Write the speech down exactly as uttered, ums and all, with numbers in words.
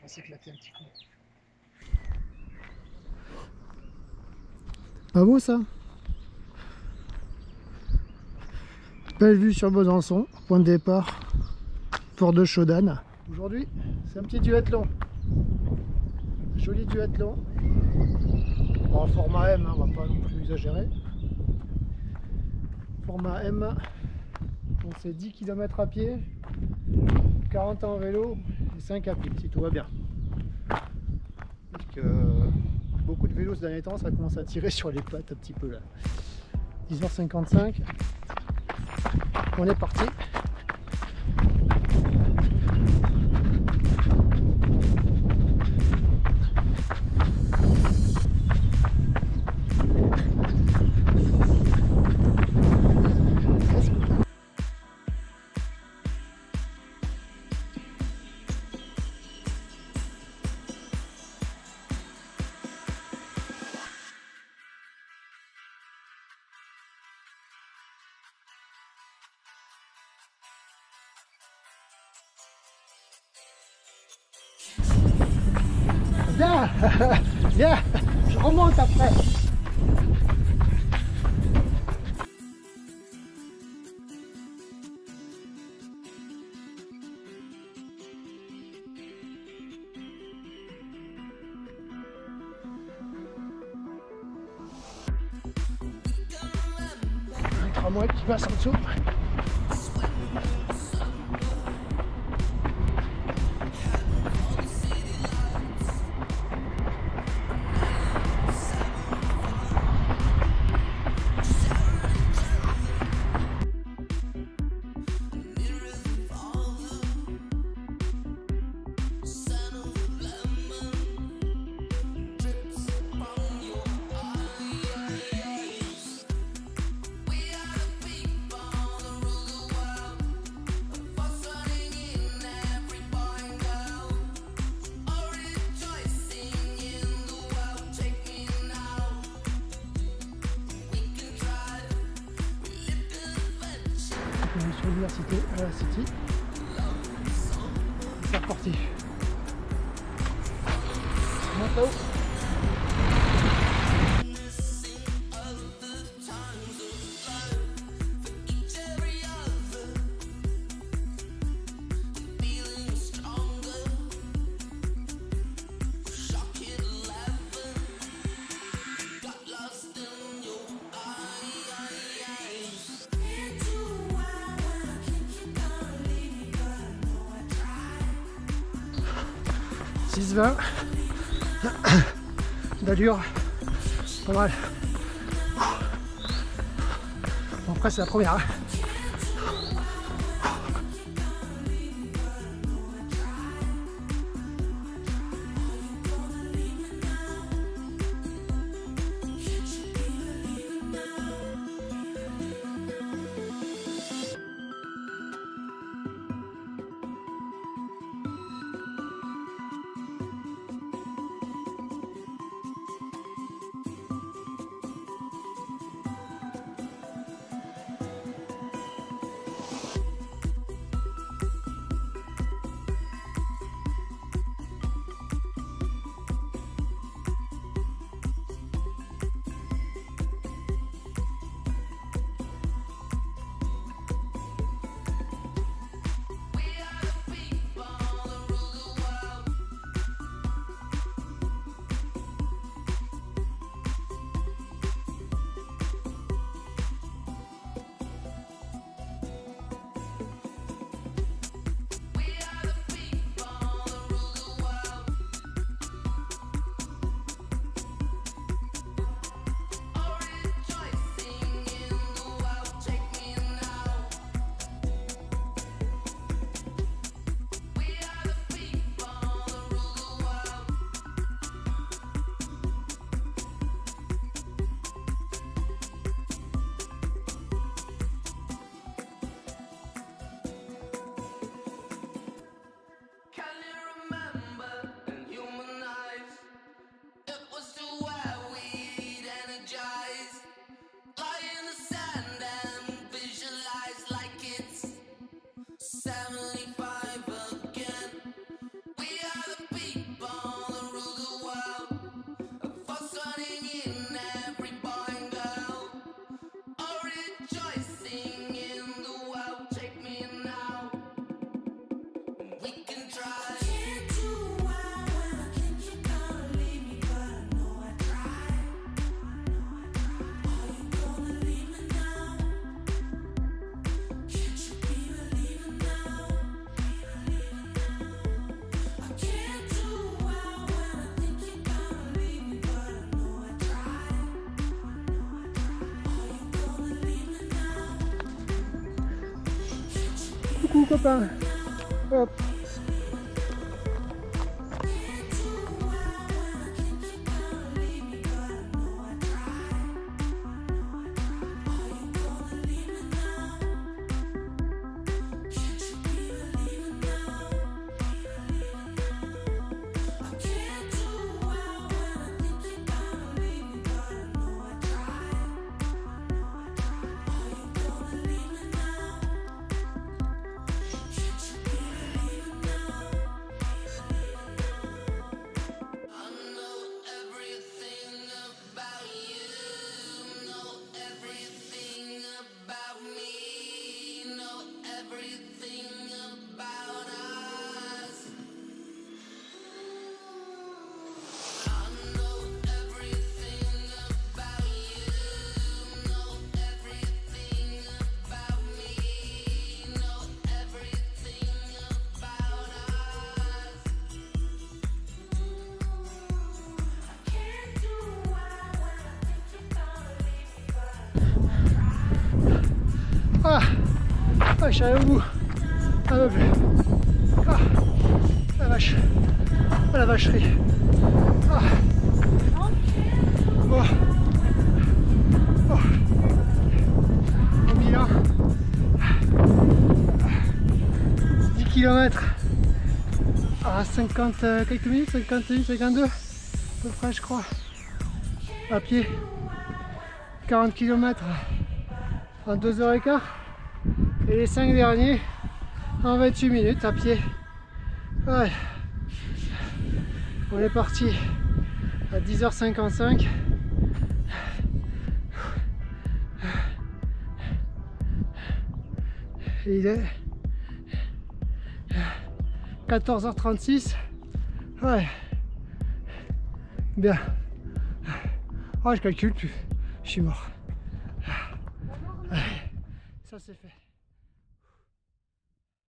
s'éclater un petit coup. Pas beau ça? Belle vue sur Besançon, point de départ, port de Chaudane. Aujourd'hui, c'est un petit duathlon. Joli duathlon. Bon, format M, hein, on va pas non plus exagérer. Format M, on fait dix kilomètres à pied, quarante en vélo et cinq à pied, si tout va bien. Parce que beaucoup de vélos ce dernier temps, ça commence à tirer sur les pattes un petit peu là. dix heures cinquante-cinq, on est parti. Viens, viens, je remonte après. Un tramway qui passe en dessous. Sur l'université à la City. C'est reparti. On monte là-haut. six vingt d'allure, pas mal. Bon, après c'est la première. Hein. seventy-five again. We are the people. Coucou copain. Hop. Ah, ah, je suis arrivé au bout. Un peu plus. Ah, la vache. Ah, la vacherie. Ah. Bon. Oh. Au bilan. dix kilomètres à cinquante euh, quelques minutes, cinquante et un, cinquante-deux à peu près je crois. À pied. quarante kilomètres en deux heures quinze. Et les cinq derniers en vingt-huit minutes à pied. Ouais. On est parti à dix heures cinquante-cinq. Et il est quatorze heures trente-six. Ouais. Bien. Oh, je calcule plus. Je suis mort. Allez, ça c'est fait.